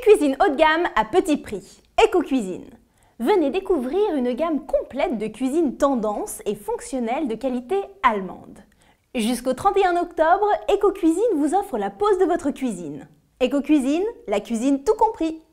cuisine haut de gamme à petit prix. EcoCuisine. Venez découvrir une gamme complète de cuisine tendance et fonctionnelle de qualité allemande. Jusqu'au 31 octobre, EcoCuisine vous offre la pause de votre cuisine. EcoCuisine, la cuisine tout compris.